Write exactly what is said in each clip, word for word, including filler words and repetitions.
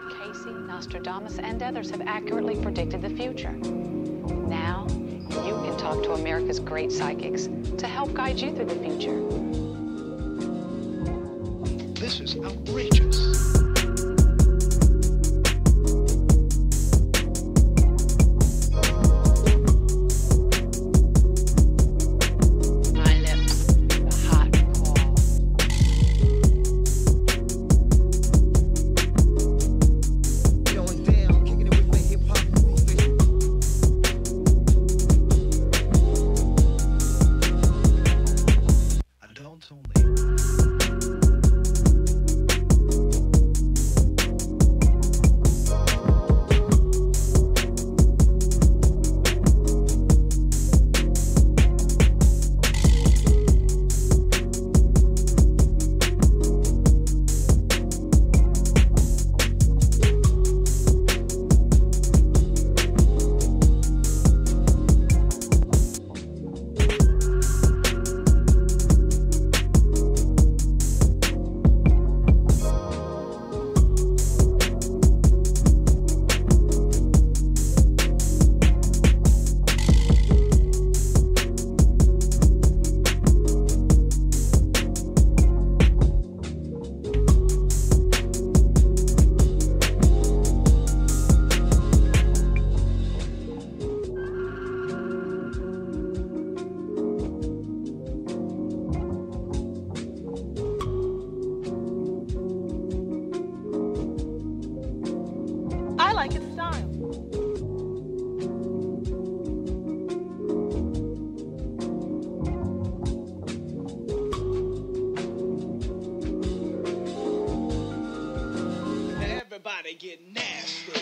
Casey, Nostradamus, and others have accurately predicted the future. Now, you can talk to America's great psychics to help guide you through the future. This is outrageous. I like his style. Everybody get nasty.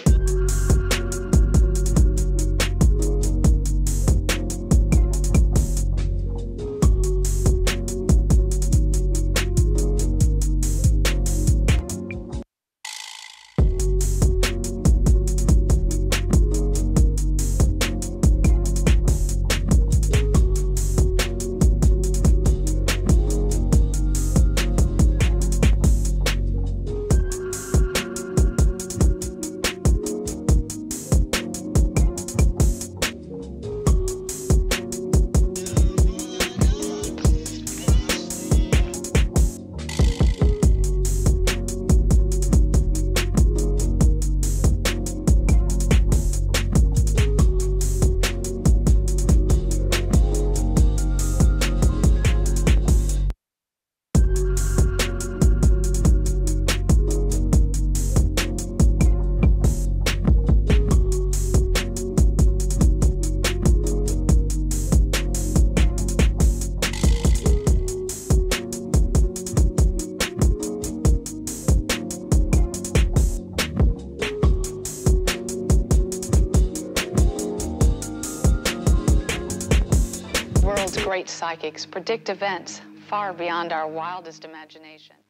World's great psychics predict events far beyond our wildest imagination.